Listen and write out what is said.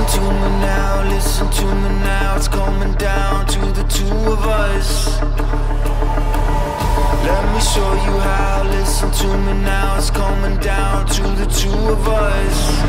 Listen to me now, listen to me now. It's coming down to the two of us. Let me show you how. Listen to me now. It's coming down to the two of us.